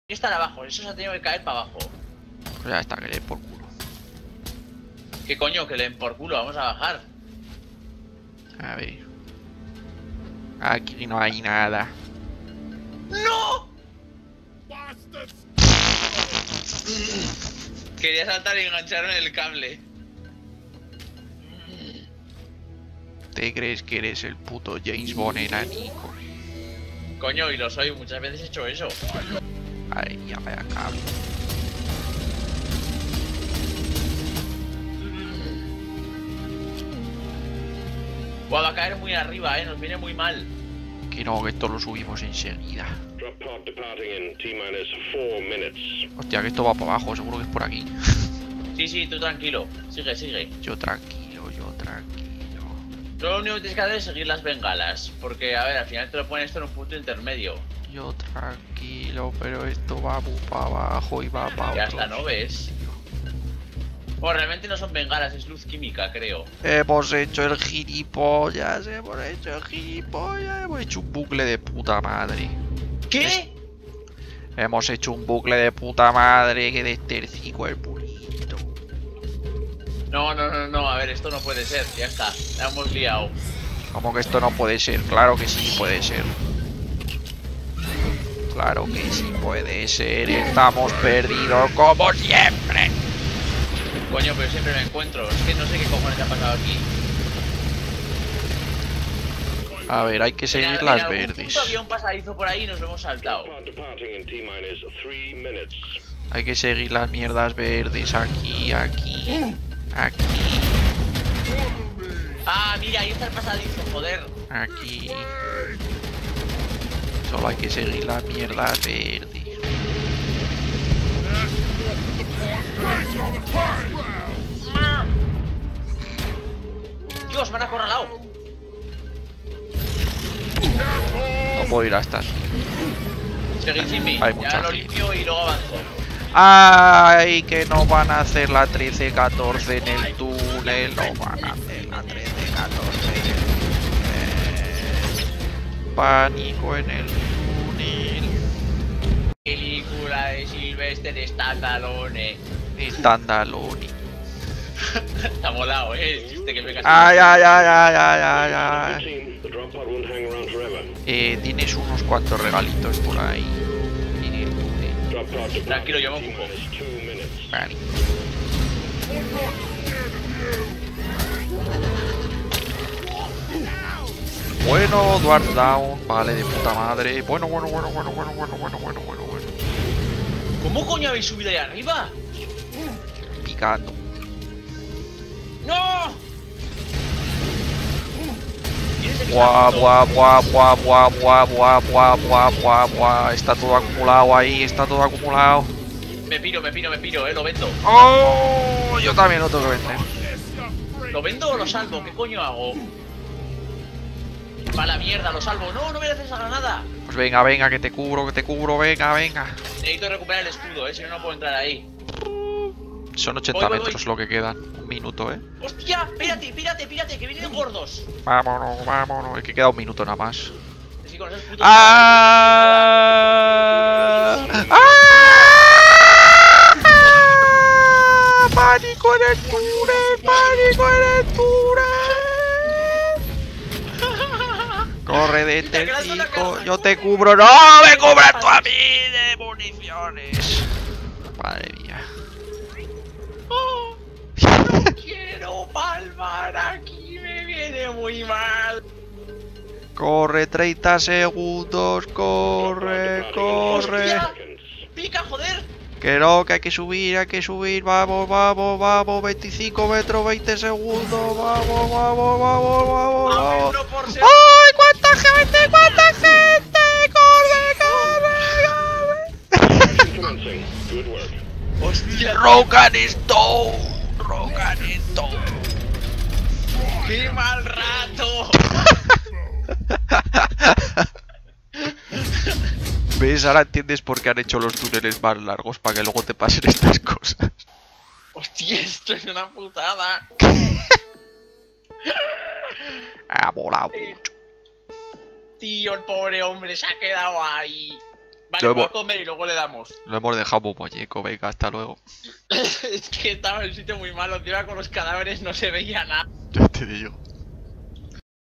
que estar abajo, eso se ha tenido que caer para abajo. Pues ya está, que le den por culo. ¿Qué coño? Que le den por culo, vamos a bajar. A ver. Aquí no hay nada. ¡No! Quería saltar y engancharme en el cable. ¿Te crees que eres el puto James Bond enanico? Coño, y lo soy, muchas veces he hecho eso. Ay, ya vaya cabo. Buah, va a caer muy arriba, nos viene muy mal. Que no, que esto lo subimos enseguida. Hostia, que esto va para abajo, seguro que es por aquí. Sí, tú tranquilo. Sigue, sigue. Yo tranquilo, yo tranquilo. Lo único que tienes que hacer es seguir las bengalas. Porque, a ver, al final te lo ponen esto en un punto intermedio. Yo tranquilo, pero esto va muy para abajo y va para Ya otro está, ¿no ves? Bueno, realmente no son bengalas, es luz química, creo. Hemos hecho el gilipollas, hemos hecho un bucle de puta madre. ¿Qué? Hemos hecho un bucle de puta madre que destercico el purito. No, a ver, esto no puede ser, ya está, la hemos liado. ¿Cómo que esto no puede ser? Claro que sí puede ser. Claro que sí puede ser, estamos perdidos como siempre. Coño, pero siempre me encuentro, es que no sé qué cojones ha pasado aquí. A ver, hay que seguir En las algún verdes. punto había un pasadizo por ahí y nos lo hemos saltado. Hay que seguir las mierdas verdes. Aquí, aquí, aquí, Ah, mira, ahí está el pasadizo, joder. aquí. Solo hay que seguir las mierdas verdes. Dios, me han acorralado. No puedo ir hasta aquí. Seguid sin mí, Hay ya mucha lo gente. limpio y luego avanzo. Ay, que no van a hacer la 13-14 en el túnel. No van a hacer la 13-14 en el túnel. Pánico en el túnel. Película de Sylvester Stallone. Estandaloni. Está molado, el chiste que me Ay, ay, ay, ay, ay, ay, ay. Tienes unos cuantos regalitos por ahí. En el túnel. Tranquilo, yo me ocupo. Vale. Bueno, Dwarf Down, vale, de puta madre. Bueno. ¿Cómo coño habéis subido ahí arriba? Picando. ¡No! Buah. Está todo acumulado ahí, está todo acumulado. Me piro, lo vendo. ¡Oh! Yo también lo tengo que vender. ¿Lo vendo o lo salvo? ¿Qué coño hago? Va la mierda, lo salvo. No, no me haces esa granada. Pues venga, que te cubro, venga. Necesito recuperar el escudo, si no, no puedo entrar ahí. Son 80 Voy. metros lo que quedan. Un minuto, ¡Hostia! Pírate, que vienen gordos. Vámonos. Es que queda un minuto nada más. Sí, con esos putos... ¡Pánico en el túnel! Corre de Tercico, yo te cubro. ¡No! ¡Me cubras tú a mí de municiones! Madre mía. ¡Oh! No quiero palmar aquí, me viene muy mal. Corre 30 segundos, corre. ¡Hostia! ¡Pica, joder! Que no, que hay que subir, vamos, 25 metros, 20 segundos, vamos. ¡Vamos! ¡Ay, cuánta gente! ¡Corre! ¡Hostia! Rock and Stone. ¡Qué mal rato! ¿Ves? Ahora entiendes por qué han hecho los túneles más largos, para que luego te pasen estas cosas. ¡Hostia, esto es una putada! Ha volado mucho. Tío, el pobre hombre se ha quedado ahí. Vale, voy a comer y luego le damos. Lo hemos dejado muy muñeco, venga, hasta luego. Es que estaba en un sitio muy malo, tío, con los cadáveres no se veía nada. Ya te digo.